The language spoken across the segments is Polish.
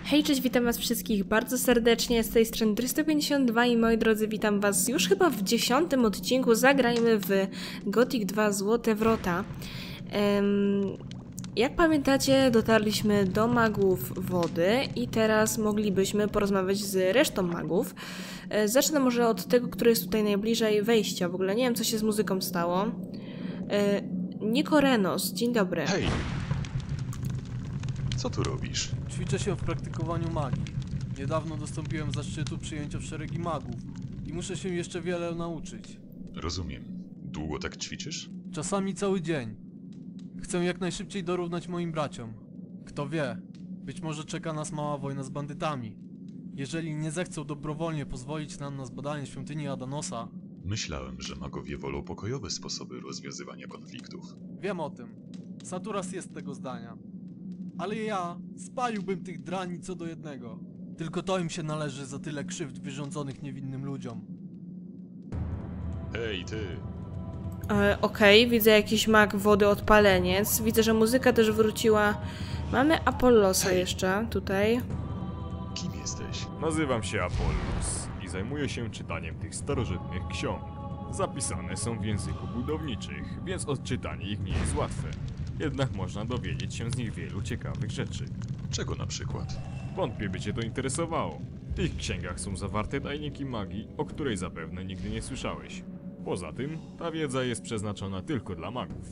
Hej, cześć, witam was wszystkich bardzo serdecznie, z tej strony 352 i moi drodzy, witam was już chyba w 10. odcinku. Zagrajmy w Gothic 2 Złote Wrota. Jak pamiętacie, dotarliśmy do magów wody i teraz moglibyśmy porozmawiać z resztą magów. Zacznę może od tego, który jest tutaj najbliżej wejścia. W ogóle nie wiem, co się z muzyką stało. Nikorenos, dzień dobry. Hej! Co tu robisz? Ćwiczę się w praktykowaniu magii. Niedawno dostąpiłem zaszczytu przyjęcia w szeregi magów i muszę się jeszcze wiele nauczyć. Rozumiem. Długo tak ćwiczysz? Czasami cały dzień. Chcę jak najszybciej dorównać moim braciom. Kto wie, być może czeka nas mała wojna z bandytami. Jeżeli nie zechcą dobrowolnie pozwolić nam na zbadanie świątyni Adanosa... Myślałem, że magowie wolą pokojowe sposoby rozwiązywania konfliktów. Wiem o tym. Saturas jest tego zdania. Ale ja spaliłbym tych drani co do jednego. Tylko to im się należy za tyle krzywd wyrządzonych niewinnym ludziom. Hej, ty! Okej, widzę jakiś mag wody odpaleniec. Widzę, że muzyka też wróciła. Mamy Apollosa jeszcze tutaj. Kim jesteś? Nazywam się Apollos i zajmuję się czytaniem tych starożytnych ksiąg. Zapisane są w języku budowniczych, więc odczytanie ich nie jest łatwe. Jednak można dowiedzieć się z nich wielu ciekawych rzeczy. Czego na przykład? Wątpię, by cię to interesowało. W tych księgach są zawarte tajniki magii, o której zapewne nigdy nie słyszałeś. Poza tym, ta wiedza jest przeznaczona tylko dla magów.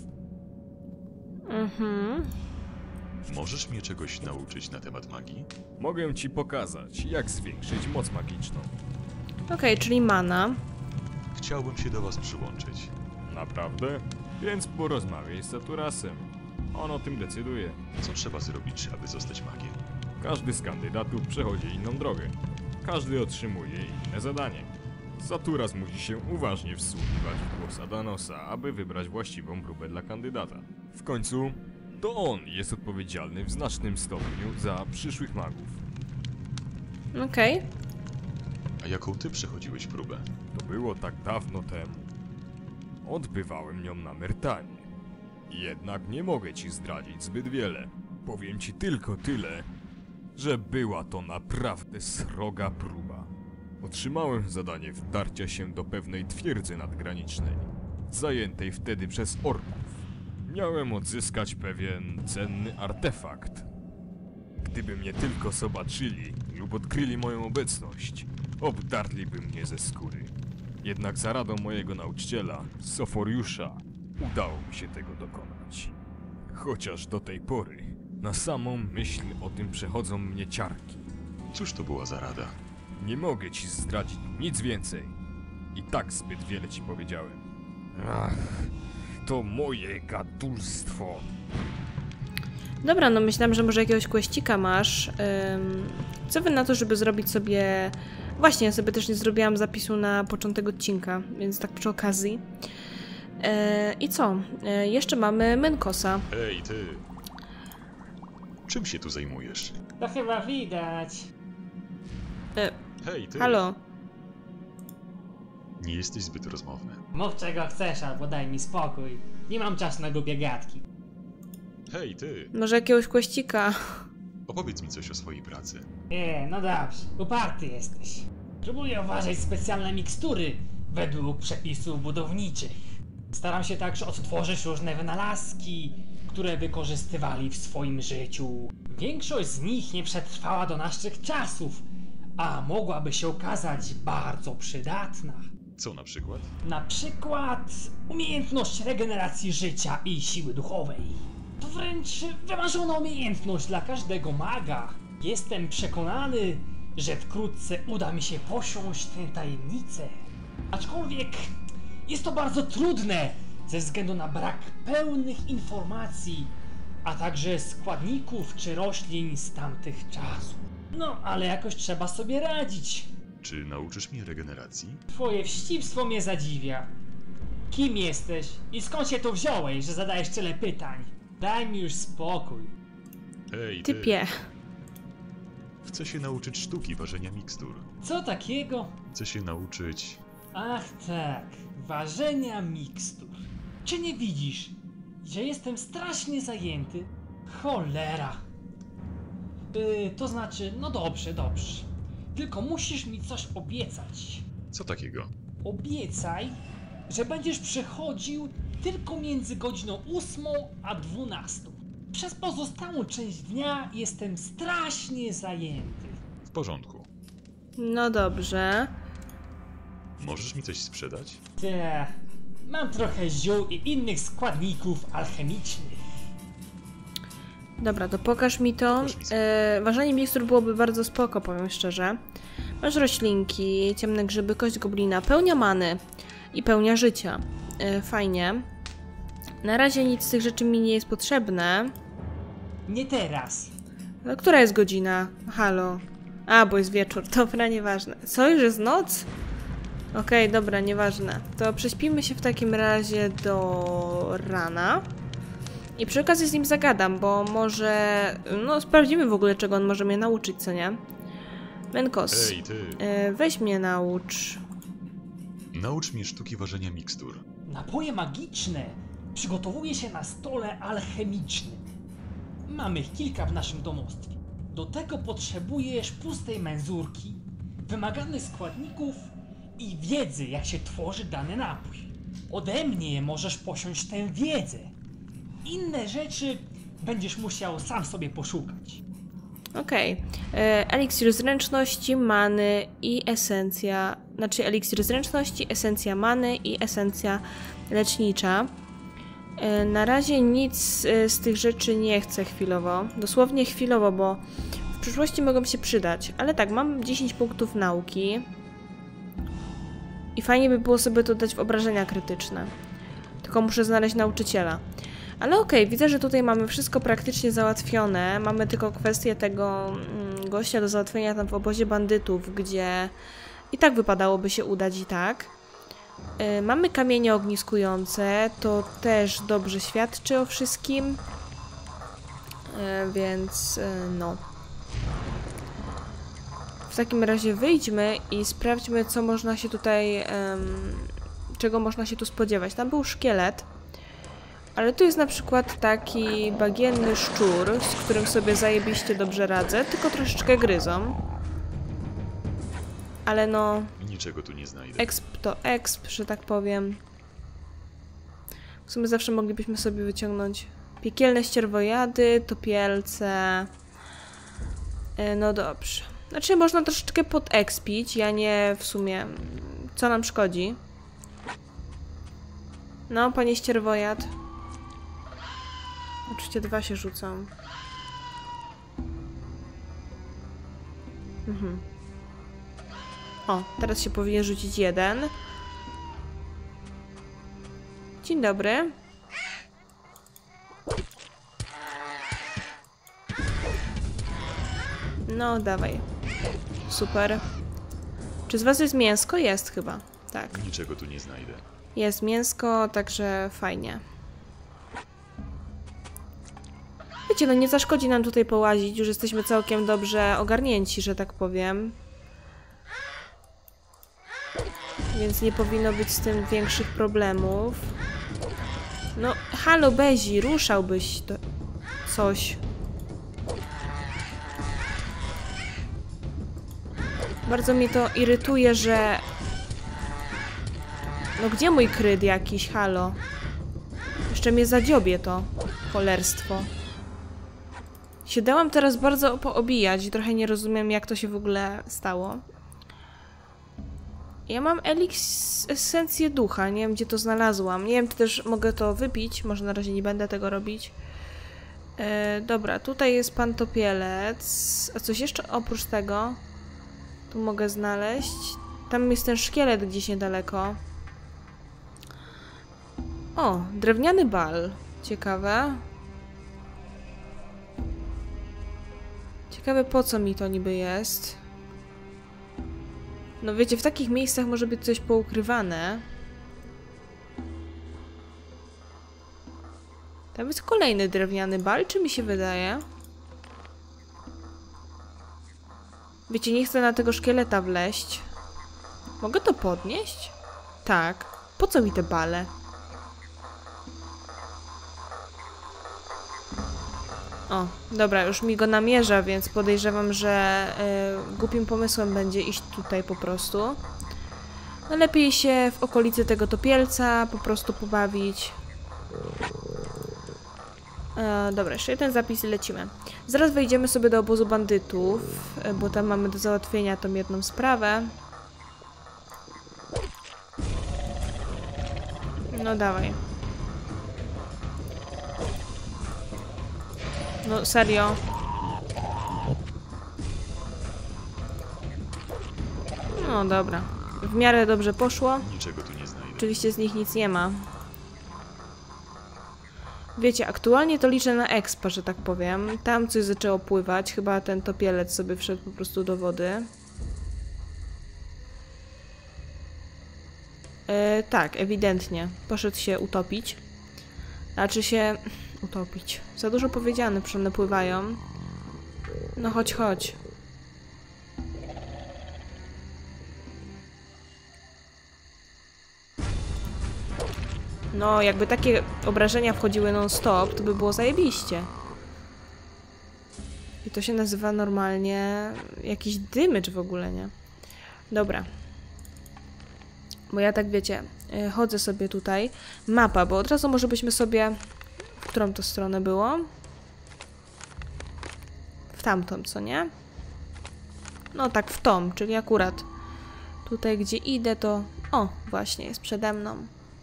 Możesz mnie czegoś nauczyć na temat magii? Mogę ci pokazać, jak zwiększyć moc magiczną. Okej, czyli mana. Chciałbym się do was przyłączyć. Naprawdę? Więc porozmawiaj z Saturasem. On o tym decyduje. Co trzeba zrobić, aby zostać magiem? Każdy z kandydatów przechodzi inną drogę. Każdy otrzymuje inne zadanie. Saturas musi się uważnie wsłuchiwać w głos Adanosa, aby wybrać właściwą próbę dla kandydata. W końcu, to on jest odpowiedzialny w znacznym stopniu za przyszłych magów. Okej. A jaką ty przechodziłeś próbę? To było tak dawno temu. Odbywałem ją na Myrtanie. Jednak nie mogę ci zdradzić zbyt wiele. Powiem ci tylko tyle, że była to naprawdę sroga próba. Otrzymałem zadanie wdarcia się do pewnej twierdzy nadgranicznej, zajętej wtedy przez orków. Miałem odzyskać pewien cenny artefakt. Gdyby mnie tylko zobaczyli lub odkryli moją obecność, obdarliby mnie ze skóry. Jednak za radą mojego nauczyciela, Soforiusza, udało mi się tego dokonać. Chociaż do tej pory, na samą myśl o tym przechodzą mnie ciarki. Cóż to była za rada? Nie mogę ci zdradzić nic więcej. I tak zbyt wiele ci powiedziałem. Ach, to moje gadulstwo. Dobra, no myślałam, że może jakiegoś questika masz. Co wy na to, żeby zrobić sobie... Właśnie, ja sobie też nie zrobiłam zapisu na początek odcinka, więc tak przy okazji. I co? Jeszcze mamy Menkosa. Hej, ty! Czym się tu zajmujesz? To chyba widać. Hej, ty! Halo? Nie jesteś zbyt rozmowny. Mów czego chcesz, albo daj mi spokój. Nie mam czasu na głupie gadki. Hej, ty! Może jakiegoś questika? Opowiedz mi coś o swojej pracy. No dobrze, uparty jesteś. Próbuję uważać specjalne mikstury według przepisów budowniczych. Staram się także odtworzyć różne wynalazki, które wykorzystywali w swoim życiu. Większość z nich nie przetrwała do naszych czasów, a mogłaby się okazać bardzo przydatna. Co na przykład? Na przykład umiejętność regeneracji życia i siły duchowej. To wręcz wymarzona umiejętność dla każdego maga. Jestem przekonany, że wkrótce uda mi się posiąść tę tajemnicę. Aczkolwiek jest to bardzo trudne ze względu na brak pełnych informacji, a także składników czy roślin z tamtych czasów. No, ale jakoś trzeba sobie radzić. Czy nauczysz mnie regeneracji? Twoje wścibstwo mnie zadziwia. Kim jesteś i skąd się tu wziąłeś, że zadajesz tyle pytań? Daj mi już spokój. Hej, ty! Typie. Chcę się nauczyć sztuki ważenia mikstur. Co takiego? Chcę się nauczyć... Ach tak, ważenia mikstur. Czy nie widzisz, że jestem strasznie zajęty? Cholera. To znaczy, no dobrze, dobrze. Tylko musisz mi coś obiecać. Co takiego? Obiecaj, że będziesz przechodził tylko między godziną 8 a 12. Przez pozostałą część dnia jestem strasznie zajęty. W porządku. No dobrze. Możesz mi coś sprzedać? Mam trochę ziół i innych składników alchemicznych. Dobra, to pokaż mi to. Pokaż mi Ważenie mikstur byłoby bardzo spoko, powiem szczerze. Masz roślinki, ciemne grzyby, kość goblina, pełnia many i pełnia życia. Fajnie. Na razie nic z tych rzeczy mi nie jest potrzebne. Nie teraz. No, która jest godzina? Halo. A, bo jest wieczór. Dobra, nieważne. Co, już jest noc? Okej, dobra, nieważne. To prześpimy się w takim razie do rana. I przy okazji z nim zagadam, bo może... No, sprawdzimy w ogóle, czego on może mnie nauczyć, co nie? Menkos, Ej, ty! weź mnie naucz. Naucz mnie sztuki ważenia mikstur. Napoje magiczne przygotowuje się na stole alchemicznym. Mamy ich kilka w naszym domostwie. Do tego potrzebujesz pustej menzurki, wymaganych składników i wiedzy, jak się tworzy dany napój. Ode mnie możesz posiąść tę wiedzę. Inne rzeczy będziesz musiał sam sobie poszukać. Okej. Eliksir zręczności, many i esencja... Znaczy eliksir zręczności, esencja many i esencja lecznicza. Na razie nic z tych rzeczy nie chcę chwilowo. Dosłownie chwilowo, bo w przyszłości mogą się przydać. Ale tak, mam 10 punktów nauki. I fajnie by było sobie to dać w obrażenia krytyczne. Tylko muszę znaleźć nauczyciela. Ale okej, widzę, że tutaj mamy wszystko praktycznie załatwione. Mamy tylko kwestię tego gościa do załatwienia tam w obozie bandytów, gdzie i tak wypadałoby się udać i tak. Mamy kamienie ogniskujące, to też dobrze świadczy o wszystkim. Więc no. W takim razie wyjdźmy i sprawdźmy, co można się tutaj... czego można się tu spodziewać. Tam był szkielet. Ale tu jest na przykład taki bagienny szczur, z którym sobie zajebiście dobrze radzę, tylko troszeczkę gryzą. Ale no... Niczego tu nie znajdę. Exp to exp, że tak powiem. W sumie zawsze moglibyśmy sobie wyciągnąć piekielne ścierwojady, topielce. No dobrze. Znaczy można troszeczkę podexpić, ja nie w sumie... Co nam szkodzi? No, panie ścierwojad. Oczywiście 2 się rzucą. O, teraz się powinien rzucić 1. Dzień dobry. No, dawaj. Super. Czy z was jest mięsko? Jest chyba. Tak. Niczego tu nie znajdę. Jest mięsko, także fajnie. Wiecie, no nie zaszkodzi nam tutaj połazić, już jesteśmy całkiem dobrze ogarnięci, że tak powiem. Więc nie powinno być z tym większych problemów. No, halo Bezi, ruszałbyś to... coś. Bardzo mnie to irytuje, że... No gdzie mój kryt jakiś, halo? Jeszcze mnie zadziobie to cholerstwo. Się dałam teraz bardzo poobijać i trochę nie rozumiem, jak to się w ogóle stało. Ja mam esencję ducha, nie wiem, gdzie to znalazłam. Nie wiem, czy też mogę to wypić, może na razie nie będę tego robić. Dobra, tutaj jest pan topielec. A coś jeszcze oprócz tego? Tu mogę znaleźć. Tam jest ten szkielet gdzieś niedaleko. O, drewniany bal. Ciekawe. Ciekawe, po co mi to niby jest. No wiecie, w takich miejscach może być coś poukrywane. Tam jest kolejny drewniany bal, czy mi się wydaje? Wiecie, nie chcę na tego szkieleta wleść. Mogę to podnieść? Tak. Po co mi te bale? O, dobra, już mi go namierza, więc podejrzewam, że głupim pomysłem będzie iść tutaj po prostu. No lepiej się w okolicy tego topielca po prostu pobawić. Dobra, jeszcze jeden zapis i lecimy. Zaraz wejdziemy sobie do obozu bandytów, bo tam mamy do załatwienia tą jedną sprawę. No dawaj. No serio. No dobra. W miarę dobrze poszło. Niczego tu nie znajdę. Oczywiście z nich nic nie ma. Wiecie, aktualnie to liczę na expa, że tak powiem. Tam coś zaczęło pływać. Chyba ten topielec sobie wszedł po prostu do wody. Tak, ewidentnie. Poszedł się utopić. Znaczy się... utopić. Za dużo powiedziane, przecież one pływają. No chodź, chodź. No, jakby takie obrażenia wchodziły non-stop, to by było zajebiście. I to się nazywa normalnie jakiś damage w ogóle, nie? Dobra. Bo ja tak, wiecie, chodzę sobie tutaj. Mapa, bo od razu może byśmy sobie... W którą to stronę było? W tamtą, co nie? No tak, w tą, czyli akurat tutaj, gdzie idę, to... O, właśnie, jest przede mną.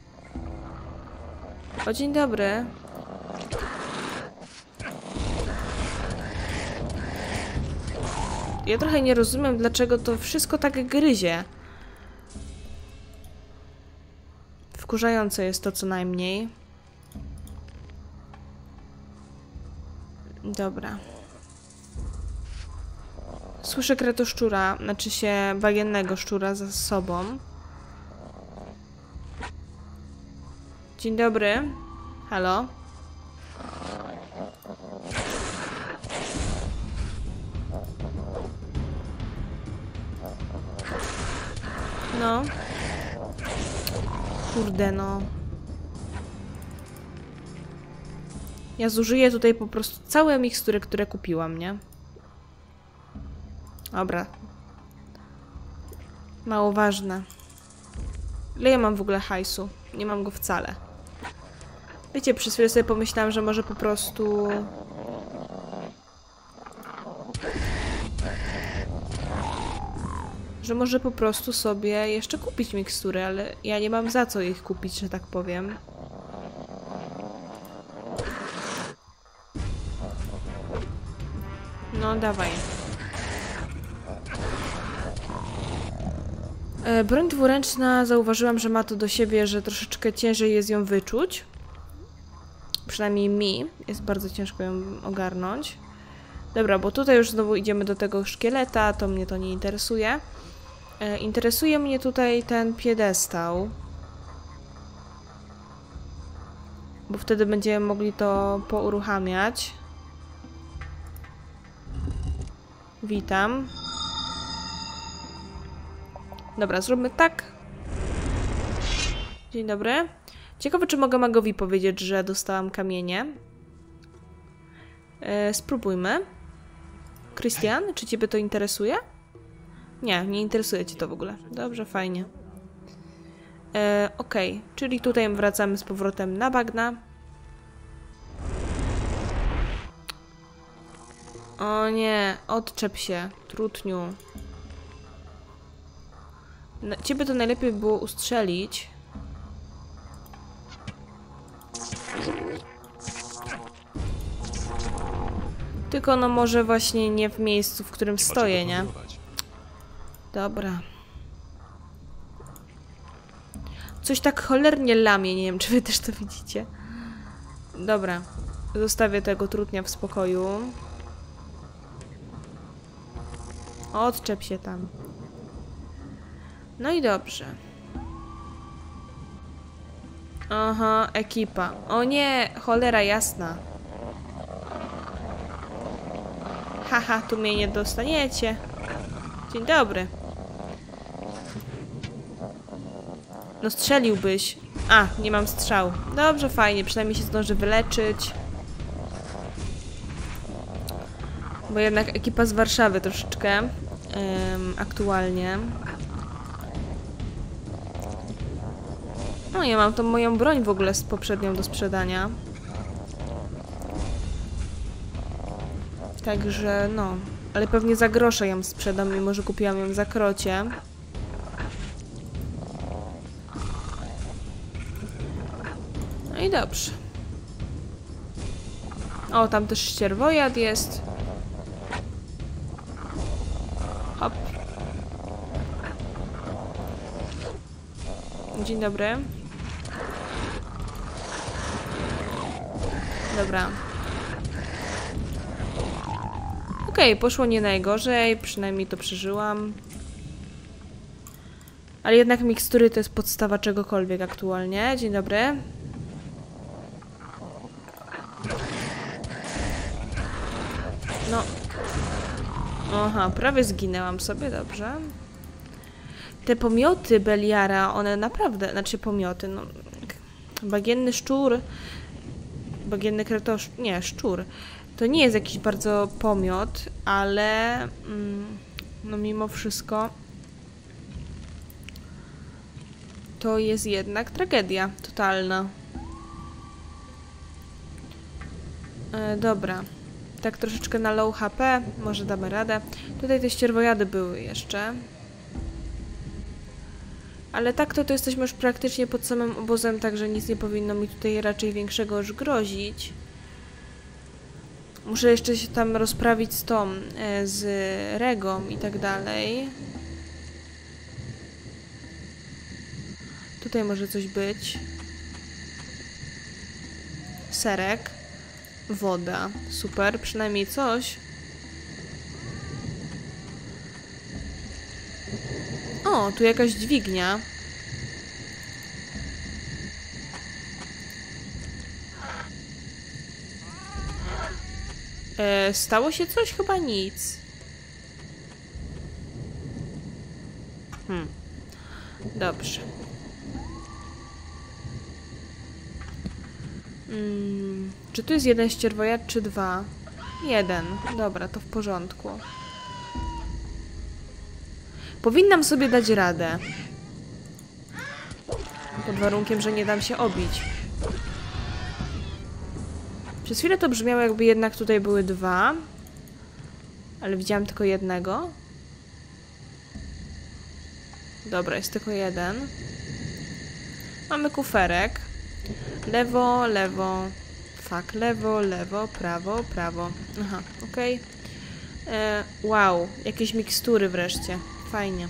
O, dzień dobry. Ja trochę nie rozumiem, dlaczego to wszystko tak gryzie. Wkurzające jest to co najmniej. Dobra. Słyszę kretoszczura, znaczy się bagiennego szczura za sobą. Dzień dobry. Halo? No. Kurde, no. Ja zużyję tutaj po prostu całe mikstury, które kupiłam, nie? Dobra. Mało ważne. Ile ja mam w ogóle hajsu? Nie mam go wcale. Wiecie, przez chwilę sobie pomyślałam, że może po prostu... Że może po prostu sobie jeszcze kupić mikstury, ale ja nie mam za co ich kupić, że tak powiem. No, dawaj. Broń dwuręczna, zauważyłam, że ma to do siebie, że troszeczkę ciężej jest ją wyczuć. Przynajmniej mi. Jest bardzo ciężko ją ogarnąć. Dobra, bo tutaj już znowu idziemy do tego szkieleta, to mnie to nie interesuje. Interesuje mnie tutaj ten piedestał. Bo wtedy będziemy mogli to pouruchamiać. Witam. Dobra, zróbmy tak. Dzień dobry. Ciekawe, czy mogę magowi powiedzieć, że dostałam kamienie. Spróbujmy. Krystian, czy ciebie to interesuje? Nie, nie interesuje cię to w ogóle. Dobrze, fajnie. Okej, czyli tutaj wracamy z powrotem na bagna. O nie, odczep się, trutniu. Ciebie to najlepiej było ustrzelić. Tylko no może właśnie nie w miejscu, w którym stoję, nie? Dobra. Coś tak cholernie lamie, nie wiem, czy wy też to widzicie. Dobra. Zostawię tego trutnia w spokoju. Odczep się tam. No i dobrze. Aha, ekipa. O nie, cholera jasna. Haha, tu mnie nie dostaniecie. Dzień dobry. No strzeliłbyś. A, nie mam strzału. Dobrze, fajnie, przynajmniej się zdążę wyleczyć. Bo jednak ekipa z Warszawy troszeczkę aktualnie. No ja mam tą moją broń w ogóle z poprzednią do sprzedania. Także no, ale pewnie za grosze ją sprzedam, mimo że kupiłam ją za krocie. No i dobrze. O, tam też ścierwojad jest. Hop. Dzień dobry. Dobra. Okej, poszło nie najgorzej, przynajmniej to przeżyłam. Ale jednak mikstury to jest podstawa czegokolwiek aktualnie. Dzień dobry. No. Aha, prawie zginęłam sobie, dobrze. Te pomioty Beliara, one naprawdę, znaczy pomioty, no... Bagienny szczur... Bagienny kretosz... Nie, szczur. To nie jest jakiś bardzo pomiot, ale... no mimo wszystko... To jest jednak tragedia totalna. Dobra. Tak troszeczkę na low HP, może damy radę. Tutaj te ścierwojady były jeszcze. Ale tak to jesteśmy już praktycznie pod samym obozem, także nic nie powinno mi tutaj raczej większego już grozić. Muszę jeszcze się tam rozprawić z tą, z Regą i tak dalej. Tutaj może coś być. Serek. Woda. Super, przynajmniej coś. O, tu jakaś dźwignia. Stało się coś? Chyba nic. Dobrze. Czy tu jest jeden ścierwojad, czy dwa? Jeden. Dobra, to w porządku. Powinnam sobie dać radę. Pod warunkiem, że nie dam się obić. Przez chwilę to brzmiało, jakby jednak tutaj były dwa. Ale widziałam tylko jednego. Dobra, jest tylko jeden. Mamy kuferek. Lewo, lewo. Fuck, lewo, lewo, prawo, prawo. Aha, okej. Wow, jakieś mikstury wreszcie. Fajnie.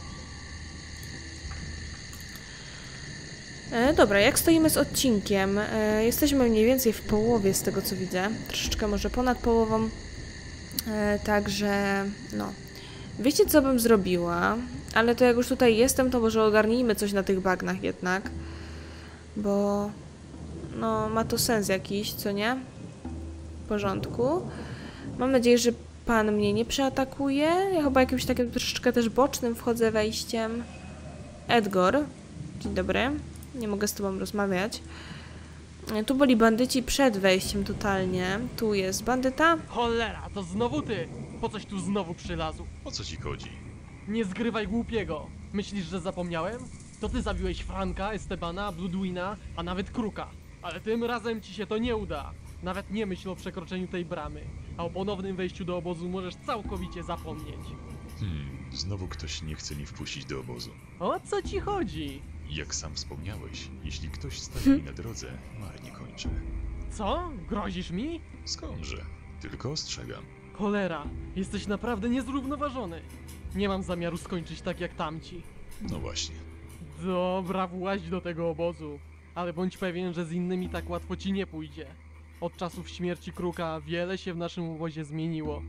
Dobra, jak stoimy z odcinkiem? Jesteśmy mniej więcej w połowie z tego, co widzę. Troszeczkę może ponad połową. Także, no. Wiecie, co bym zrobiła? Ale to jak już tutaj jestem, to może ogarnijmy coś na tych bagnach jednak. Bo... no, ma to sens jakiś, co nie? W porządku. Mam nadzieję, że pan mnie nie przeatakuje. Ja chyba jakimś takim troszeczkę też bocznym wchodzę wejściem. Edgar. Dzień dobry. Nie mogę z tobą rozmawiać. Tu byli bandyci przed wejściem totalnie. Tu jest bandyta. Cholera, to znowu ty! Po coś tu znowu przylazł? O co ci chodzi? Nie zgrywaj głupiego. Myślisz, że zapomniałem? To ty zabiłeś Franka, Estebana, Bloodwina, a nawet Kruka. Ale tym razem ci się to nie uda. Nawet nie myśl o przekroczeniu tej bramy. A o ponownym wejściu do obozu możesz całkowicie zapomnieć. Znowu ktoś nie chce mi wpuścić do obozu. O co ci chodzi? Jak sam wspomniałeś, jeśli ktoś stanie mi na drodze, marnie kończę. Co? Grozisz mi? Skądże? Tylko ostrzegam. Cholera, jesteś naprawdę niezrównoważony. Nie mam zamiaru skończyć tak jak tamci. No właśnie. Dobra, właź do tego obozu. Ale bądź pewien, że z innymi tak łatwo ci nie pójdzie. Od czasów śmierci Kruka wiele się w naszym obozie zmieniło.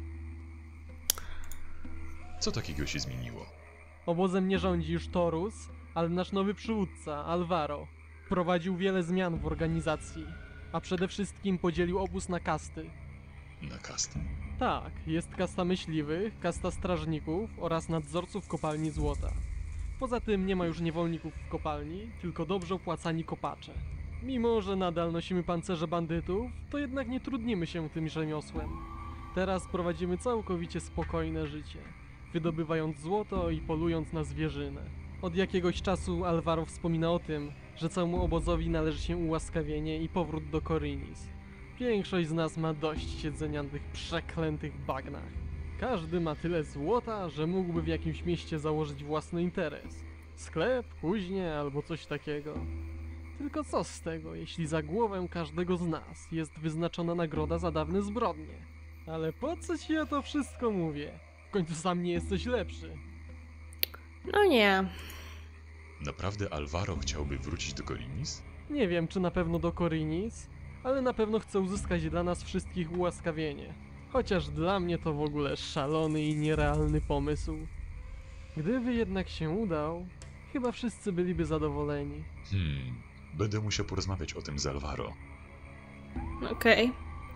Co takiego się zmieniło? Obozem nie rządzi już Torus, ale nasz nowy przywódca, Alvaro. Wprowadził wiele zmian w organizacji, a przede wszystkim podzielił obóz na kasty. Na kastę. Tak, jest kasta myśliwych, kasta strażników oraz nadzorców kopalni złota. Poza tym nie ma już niewolników w kopalni, tylko dobrze opłacani kopacze. Mimo że nadal nosimy pancerze bandytów, to jednak nie trudnimy się tym rzemiosłem. Teraz prowadzimy całkowicie spokojne życie, wydobywając złoto i polując na zwierzynę. Od jakiegoś czasu Alvaro wspomina o tym, że całemu obozowi należy się ułaskawienie i powrót do Korinis. Większość z nas ma dość siedzenia na tych przeklętych bagnach. Każdy ma tyle złota, że mógłby w jakimś mieście założyć własny interes. Sklep, kuźnię albo coś takiego. Tylko co z tego, jeśli za głowę każdego z nas jest wyznaczona nagroda za dawne zbrodnie? Ale po co ci ja to wszystko mówię? W końcu sam nie jesteś lepszy. No nie. Naprawdę Alvaro chciałby wrócić do Korinis? Nie wiem, czy na pewno do Korinis, ale na pewno chce uzyskać dla nas wszystkich ułaskawienie. Chociaż dla mnie to w ogóle szalony i nierealny pomysł. Gdyby jednak się udał, chyba wszyscy byliby zadowoleni. Będę musiał porozmawiać o tym z Alvaro. Okej.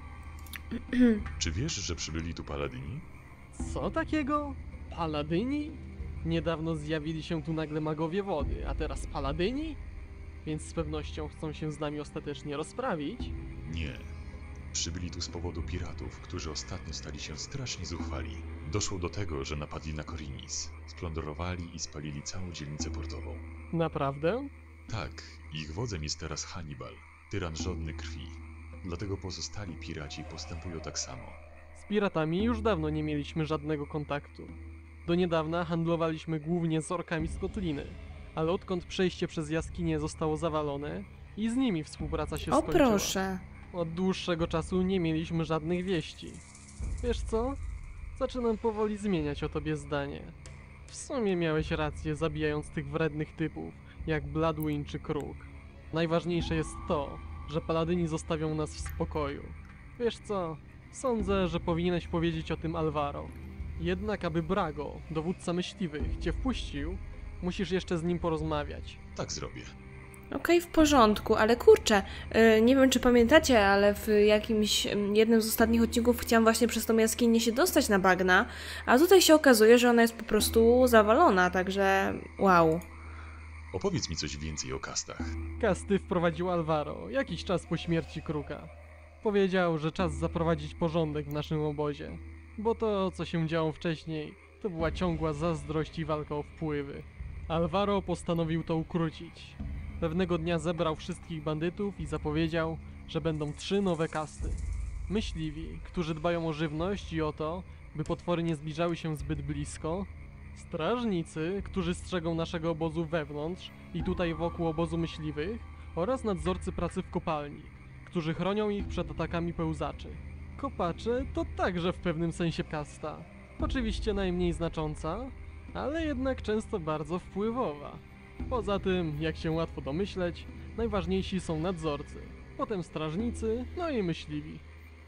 Czy wiesz, że przybyli tu Paladyni? Co takiego? Paladyni? Niedawno zjawili się tu nagle magowie wody, a teraz Paladyni? Więc z pewnością chcą się z nami ostatecznie rozprawić? Nie. Przybyli tu z powodu piratów, którzy ostatnio stali się strasznie zuchwali. Doszło do tego, że napadli na Korinis, splądrowali i spalili całą dzielnicę portową. Naprawdę? Tak, ich wodzem jest teraz Hannibal, tyran żądny krwi. Dlatego pozostali piraci postępują tak samo. Z piratami już dawno nie mieliśmy żadnego kontaktu. Do niedawna handlowaliśmy głównie z orkami z Kotliny, ale odkąd przejście przez jaskinie zostało zawalone i z nimi współpraca się O skończyła. proszę. Od dłuższego czasu nie mieliśmy żadnych wieści. Wiesz co? Zaczynam powoli zmieniać o tobie zdanie. W sumie miałeś rację, zabijając tych wrednych typów, jak Bloodwing czy Kruk. Najważniejsze jest to, że Paladyni zostawią nas w spokoju. Wiesz co? Sądzę, że powinieneś powiedzieć o tym Alvaro. Jednak aby Brago, dowódca myśliwych, cię wpuścił, musisz jeszcze z nim porozmawiać. Tak zrobię. Okej, w porządku, ale kurczę, nie wiem czy pamiętacie, ale w jakimś jednym z ostatnich odcinków chciałam właśnie przez tą jaskinię się dostać na bagna, a tutaj się okazuje, że ona jest po prostu zawalona, także wow. Opowiedz mi coś więcej o kastach. Kasty wprowadził Alvaro, jakiś czas po śmierci Kruka. Powiedział, że czas zaprowadzić porządek w naszym obozie, bo to, co się działo wcześniej, to była ciągła zazdrość i walka o wpływy. Alvaro postanowił to ukrócić. Pewnego dnia zebrał wszystkich bandytów i zapowiedział, że będą 3 nowe kasty. Myśliwi, którzy dbają o żywność i o to, by potwory nie zbliżały się zbyt blisko. Strażnicy, którzy strzegą naszego obozu wewnątrz i tutaj wokół obozu myśliwych. Oraz nadzorcy pracy w kopalni, którzy chronią ich przed atakami pełzaczy. Kopacze to także w pewnym sensie kasta. Oczywiście najmniej znacząca, ale jednak często bardzo wpływowa. Poza tym, jak się łatwo domyśleć, najważniejsi są nadzorcy, potem strażnicy, no i myśliwi.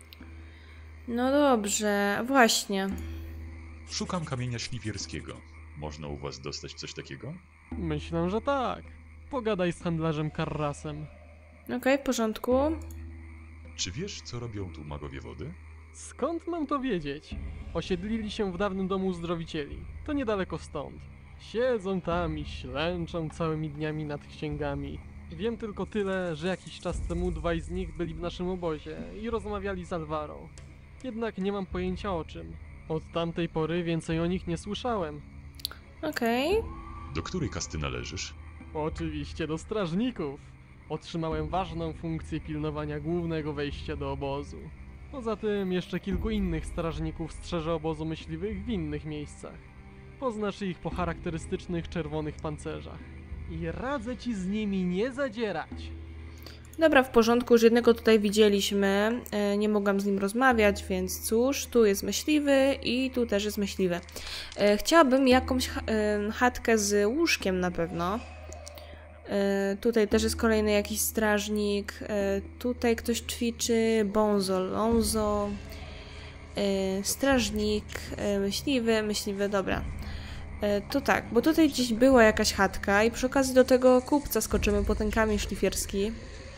No dobrze, właśnie. Szukam kamienia szlifierskiego. Można u was dostać coś takiego? Myślę, że tak. Pogadaj z handlarzem Karrasem. Okej, w porządku. Czy wiesz, co robią tu magowie wody? Skąd mam to wiedzieć? Osiedlili się w dawnym domu uzdrowicieli. To niedaleko stąd. Siedzą tam i ślęczą całymi dniami nad księgami. Wiem tylko tyle, że jakiś czas temu 2 z nich byli w naszym obozie i rozmawiali z Alvaro. Jednak nie mam pojęcia o czym. Od tamtej pory więcej o nich nie słyszałem. Okej. Do której kasty należysz? Oczywiście do strażników. Otrzymałem ważną funkcję pilnowania głównego wejścia do obozu. Poza tym jeszcze kilku innych strażników strzeże obozu myśliwych w innych miejscach. Poznasz ich po charakterystycznych czerwonych pancerzach. I radzę ci z nimi nie zadzierać. Dobra, w porządku, już jednego tutaj widzieliśmy, nie mogłam z nim rozmawiać, więc cóż, tu jest myśliwy i tu też jest myśliwy. Chciałabym jakąś chatkę z łóżkiem na pewno. Tutaj też jest kolejny jakiś strażnik, tutaj ktoś ćwiczy, bonzo, lonzo, strażnik, myśliwy, dobra. To tak, bo tutaj gdzieś była jakaś chatka i przy okazji do tego kupca skoczymy po ten kamień szlifierski.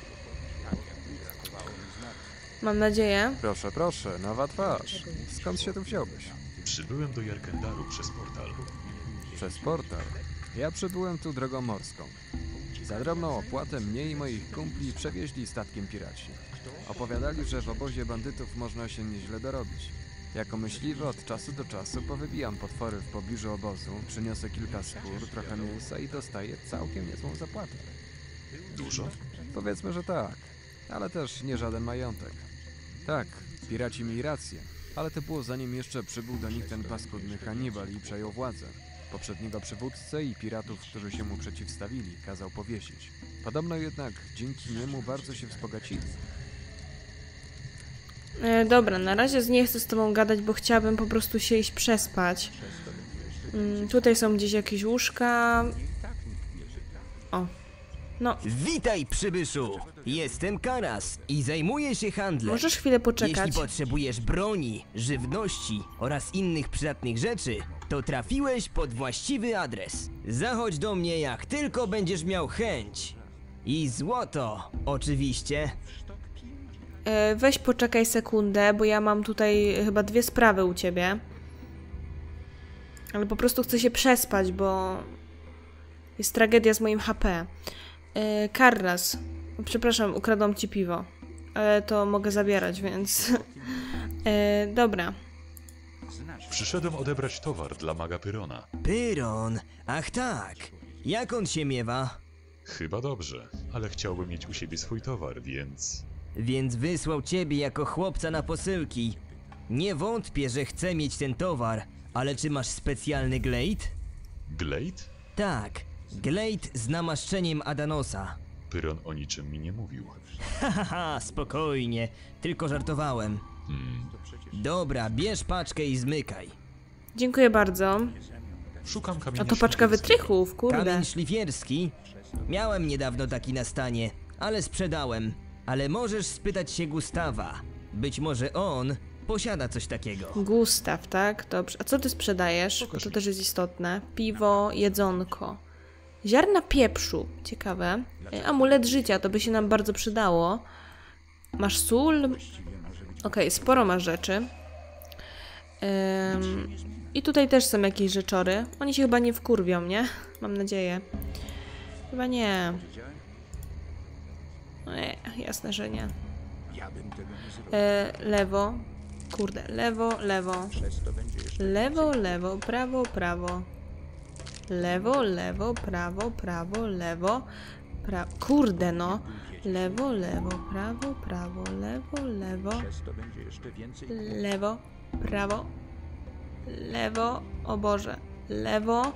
Mam nadzieję. Proszę, proszę, nowa twarz. Skąd się tu wziąłeś? Przybyłem do Jarkendaru przez portal. Przez portal. Ja przybyłem tu drogą morską. Za drobną opłatę mnie i moich kumpli przewieźli statkiem piraci. Opowiadali, że w obozie bandytów można się nieźle dorobić. Jako myśliwy od czasu do czasu powybijam potwory w pobliżu obozu, przyniosę kilka skór, trochę mięsa i dostaję całkiem niezłą zapłatę. Dużo? Powiedzmy, że tak, ale też nie żaden majątek. Tak, piraci mieli rację, ale to było zanim jeszcze przybył do nich ten paskudny Hannibal i przejął władzę. Poprzedniego przywódcę i piratów, którzy się mu przeciwstawili, kazał powiesić. Podobno jednak dzięki niemu bardzo się wzbogacili. Dobra, na razie nie chcę z tobą gadać, bo chciałabym po prostu się iść przespać. Tutaj są gdzieś jakieś łóżka. O. No, Witaj, przybyszu! Jestem Karas i zajmuję się handlem. możesz chwilę poczekać. Jeśli potrzebujesz broni, żywności oraz innych przydatnych rzeczy, to trafiłeś pod właściwy adres. Zachodź do mnie, jak tylko będziesz miał chęć. I złoto, oczywiście. Weź poczekaj sekundę, bo ja mam tutaj chyba 2 sprawy u ciebie. Ale po prostu chcę się przespać, bo jest tragedia z moim HP. Karras. Przepraszam, ukradłam ci piwo. Ale to mogę zabierać, więc... Dobra. Przyszedłem odebrać towar dla maga Pyrona. Pyron, ach tak. Jak on się miewa? Chyba dobrze, ale chciałbym mieć u siebie swój towar, więc... Więc wysłał ciebie jako chłopca na posyłki. Nie wątpię, że chce mieć ten towar, ale czy masz specjalny glejt? Glade? Tak, glejt z namaszczeniem Adanosa. Pyron o niczym mi nie mówił. Haha, spokojnie, tylko żartowałem. Dobra, bierz paczkę i zmykaj. Dziękuję bardzo. Szukam kamienia A to paczka szlifierskiego. wytrychów, kurde. Kamień szlifierski? Miałem niedawno taki na stanie, ale sprzedałem. Ale możesz spytać się Gustawa. Być może on posiada coś takiego. Gustaw, tak? Dobrze. A co ty sprzedajesz? Bo to też jest istotne. Piwo, jedzonko. Ziarna pieprzu. Ciekawe. Amulet życia, to by się nam bardzo przydało. Masz sól? Okej, sporo masz rzeczy. I tutaj też są jakieś rzeczory. Oni się chyba nie wkurwią, nie? Mam nadzieję. Chyba nie. Jasne, że nie. Lewo. Kurde, lewo, lewo. Lewo, lewo, prawo, prawo. Lewo, lewo, prawo, prawo, lewo. Kurde, no. Lewo, lewo, prawo, prawo, lewo, lewo. Lewo, prawo. Lewo, o Boże. Lewo.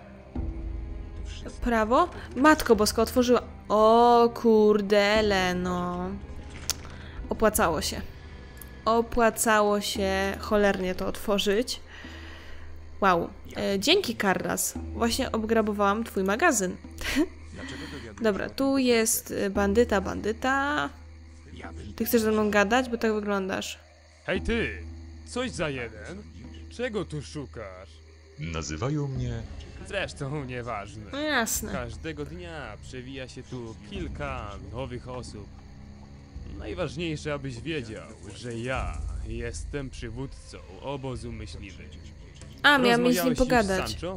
Prawo. Matko Boska, otworzyła. O kurde, Leno. Opłacało się. Opłacało się cholernie to otworzyć. Wow. Dzięki, Karras. Właśnie obgrabowałam twój magazyn. Dobra, tu jest bandyta. Ty chcesz ze mną gadać? Bo tak wyglądasz. Hej ty! Coś za jeden? Czego tu szukasz? Nazywają mnie... Zresztą nieważne. No jasne. Każdego dnia przewija się tu kilka nowych osób. Najważniejsze, abyś wiedział, że ja jestem przywódcą obozu myśliwych. A, miałam z nim Rozmawiałeś już z pogadać. Sancho?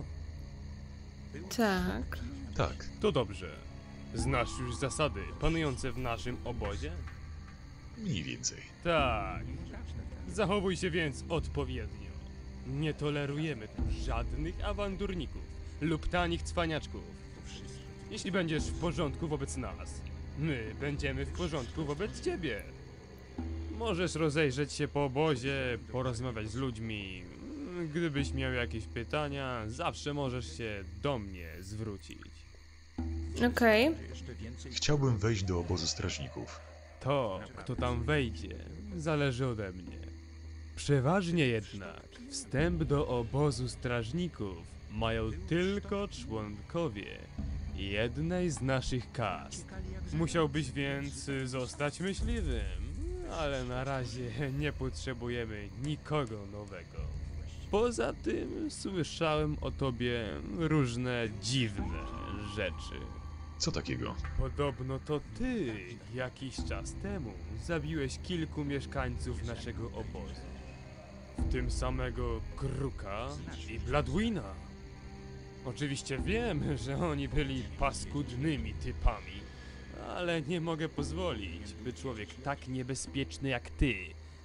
Tak. Tak, To dobrze. Znasz już zasady panujące w naszym obozie? mniej więcej. Tak. Zachowuj się więc odpowiednio. Nie tolerujemy tu żadnych awanturników lub tanich cwaniaczków. Jeśli będziesz w porządku wobec nas, my będziemy w porządku wobec ciebie. Możesz rozejrzeć się po obozie, porozmawiać z ludźmi. Gdybyś miał jakieś pytania, zawsze możesz się do mnie zwrócić. Okej. Chciałbym wejść do obozu strażników. To, kto tam wejdzie, zależy ode mnie. Przeważnie jednak wstęp do obozu strażników mają tylko członkowie jednej z naszych kast. Musiałbyś więc zostać myśliwym, ale na razie nie potrzebujemy nikogo nowego. Poza tym słyszałem o tobie różne dziwne rzeczy. Co takiego? Podobno to ty jakiś czas temu zabiłeś kilku mieszkańców naszego obozu. W tym samego Kruka i Bladwina. Oczywiście wiem, że oni byli paskudnymi typami, ale nie mogę pozwolić, by człowiek tak niebezpieczny jak ty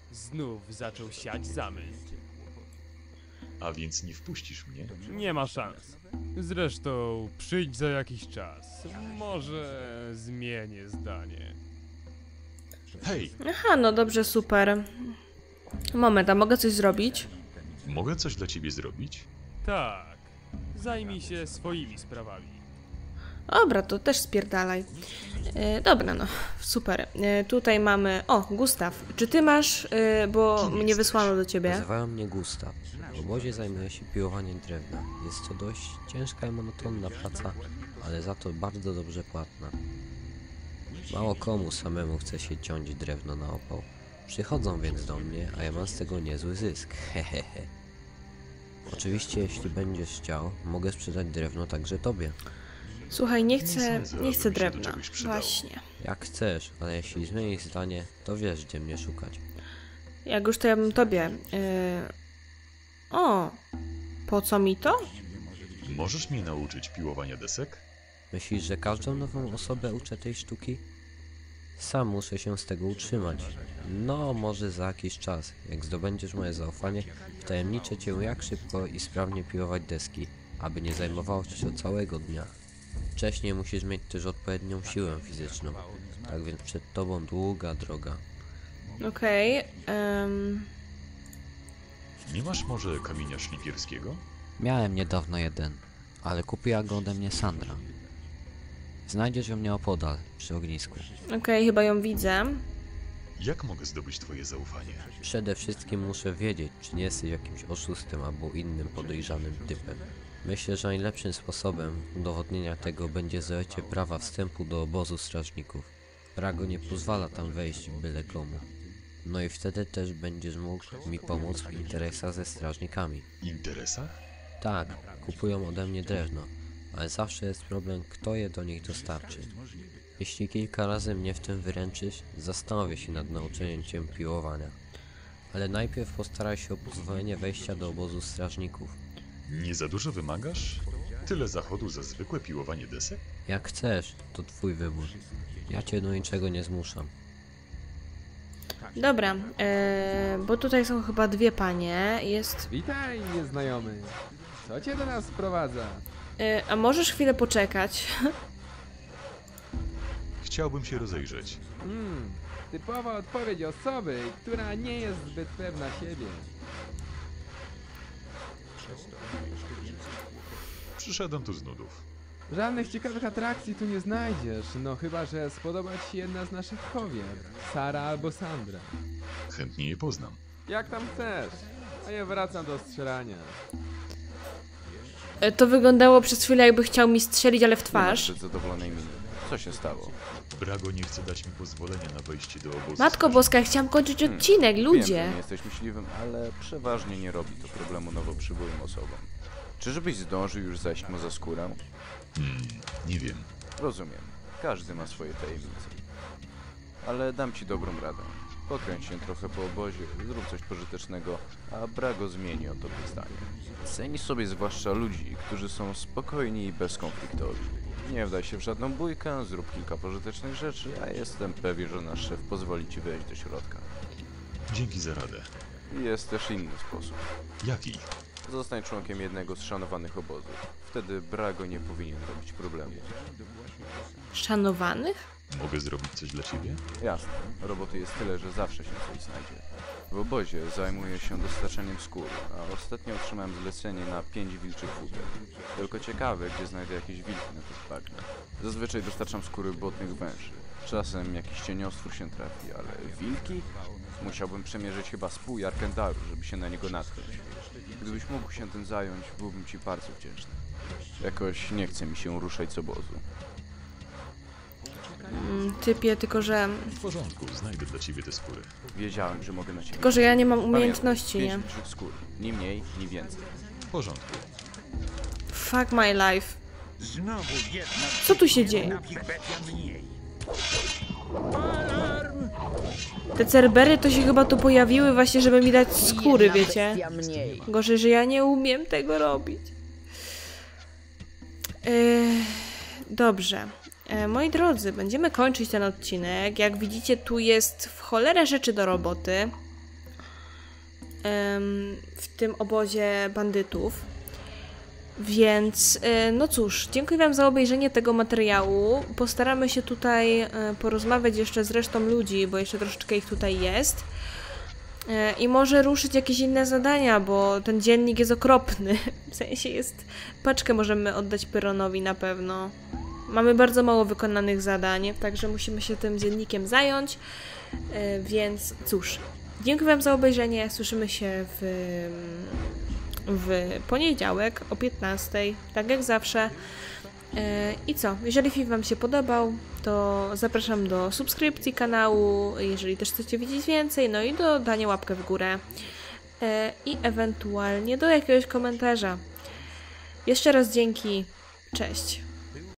Znów zaczął siać zamęt. A więc nie wpuścisz mnie? Nie ma szans. Zresztą przyjdź za jakiś czas. Może zmienię zdanie. Hej, Aha, no dobrze, super. Moment, a mogę coś zrobić? mogę coś dla ciebie zrobić? Tak. Zajmij się swoimi sprawami. Dobra, to też spierdalaj. Dobra, no, super. Tutaj mamy... O, Gustaw, czy ty masz... bo Kim mnie jesteś? wysłano do ciebie. Nazywają mnie Gustaw. W obozie zajmuję się piłowaniem drewna. Jest to dość ciężka i monotonna praca, ale za to bardzo dobrze płatna. Mało komu samemu chce się ciąć drewno na opał. Przychodzą więc do mnie, a ja mam z tego niezły zysk. Hehehe. Oczywiście, jeśli będziesz chciał, mogę sprzedać drewno także tobie. Słuchaj, nie sądzę, chcę aby mi się do drewna. czegoś przydało. Właśnie. Jak chcesz, ale jeśli zmienisz zdanie, to wiesz, gdzie mnie szukać. Jak już to ja bym tobie... O! Po co mi to? Możesz mnie nauczyć piłowania desek? Myślisz, że każdą nową osobę uczę tej sztuki? Sam muszę się z tego utrzymać. No, może za jakiś czas, jak zdobędziesz moje zaufanie, wtajemniczę cię, jak szybko i sprawnie piłować deski, aby nie zajmowało ci to całego dnia. Wcześniej musisz mieć też odpowiednią siłę fizyczną, tak więc przed tobą długa droga. Okej. Nie masz może kamienia szlifierskiego? Miałem niedawno jeden, ale kupiła go ode mnie Sandra. Znajdziesz ją nieopodal, przy ognisku. Okej, chyba ją widzę. Jak mogę zdobyć twoje zaufanie? Przede wszystkim muszę wiedzieć, czy nie jesteś jakimś oszustem albo innym podejrzanym typem. Myślę, że najlepszym sposobem udowodnienia tego będzie zajęcie prawa wstępu do obozu strażników. Prago nie pozwala tam wejść byle komu. No i wtedy też będziesz mógł mi pomóc w interesach ze strażnikami. Interesach? Tak, kupują ode mnie drewno, ale zawsze jest problem, kto je do nich dostarczy. Jeśli kilka razy mnie w tym wyręczysz, zastanowię się nad nauczeniem cię piłowania. Ale najpierw postaraj się o pozwolenie wejścia do obozu strażników. Nie za dużo wymagasz? Tyle zachodu za zwykłe piłowanie desek? Jak chcesz, to twój wybór. Ja cię do niczego nie zmuszam. Dobra, bo tutaj są chyba dwie panie. Jest... Witaj, nieznajomy. Co cię do nas sprowadza? a możesz chwilę poczekać? Chciałbym się rozejrzeć. Typowa odpowiedź osoby, która nie jest zbyt pewna siebie. Przyszedłem tu z nudów. Żadnych ciekawych atrakcji tu nie znajdziesz, no chyba, że spodoba ci się jedna z naszych kobiet. Sara albo Sandra. Chętnie je poznam. Jak tam chcesz, a ja wracam do strzelania. To wyglądało przez chwilę, jakby chciał mi strzelić, ale w twarz. Zadowolonej miny. Co się stało? Brago nie chce dać mi pozwolenia na wejście do obozu. Matko Boska, chciałam kończyć odcinek, Wiem, ludzie. że nie jesteś myśliwym, ale przeważnie nie robi to problemu nowo przybyłym osobom. Czyżbyś zdążył już zajść mu za skórę? Nie wiem. Rozumiem. Każdy ma swoje tajemnice. Ale dam ci dobrą radę. Pokręć się trochę po obozie, zrób coś pożytecznego, a Brago zmieni o tobie zdanie. Ceń sobie zwłaszcza ludzi, którzy są spokojni i bezkonfliktowi. Nie wdaj się w żadną bójkę, zrób kilka pożytecznych rzeczy, a jestem pewien, że nasz szef pozwoli ci wejść do środka. Dzięki za radę. Jest też inny sposób. Jaki? Zostań członkiem jednego z szanowanych obozów. Wtedy Brago nie powinien robić problemu. Szanowanych? Mogę zrobić coś dla ciebie? Jasne, roboty jest tyle, że zawsze się coś znajdzie. W obozie zajmuję się dostarczaniem skóry, a ostatnio otrzymałem zlecenie na 5 wilczych futer. Tylko ciekawe, gdzie znajdę jakieś wilki na tych bagnach. Zazwyczaj dostarczam skóry błotnych węży. Czasem jakiś cieniostwór się trafi, ale wilki? Musiałbym przemierzyć chyba z pół Jarkendaru, żeby się na niego natknąć. Gdybyś mógł się tym zająć, byłbym ci bardzo wdzięczny. Jakoś nie chce mi się ruszać z obozu. Typie, tylko że... W porządku, znajdę dla ciebie te skóry. Wiedziałem, że mogę na ciebie. Tylko że ja nie mam umiejętności, nie? Pamiętaj, 5 wilczych skór. Ni mniej, ni więcej. W porządku. Fuck my life. Co tu się dzieje? Te Cerbery to się chyba tu pojawiły właśnie, żeby mi dać skóry, wiecie? Gorzej, że ja nie umiem tego robić. Dobrze. Moi drodzy, będziemy kończyć ten odcinek. Jak widzicie, tu jest w cholerę rzeczy do roboty. w tym obozie bandytów. Więc, no cóż, dziękuję wam za obejrzenie tego materiału. Postaramy się tutaj porozmawiać jeszcze z resztą ludzi, bo jeszcze troszeczkę ich tutaj jest. I może ruszyć jakieś inne zadania, bo ten dziennik jest okropny. W sensie paczkę możemy oddać Pyronowi na pewno. Mamy bardzo mało wykonanych zadań, także musimy się tym dziennikiem zająć. Więc cóż, dziękuję wam za obejrzenie. Słyszymy się w poniedziałek o 15:00, tak jak zawsze. I co? Jeżeli film wam się podobał, to zapraszam do subskrypcji kanału, jeżeli też chcecie widzieć więcej, no i do dania łapkę w górę. I ewentualnie do jakiegoś komentarza. Jeszcze raz dzięki. Cześć.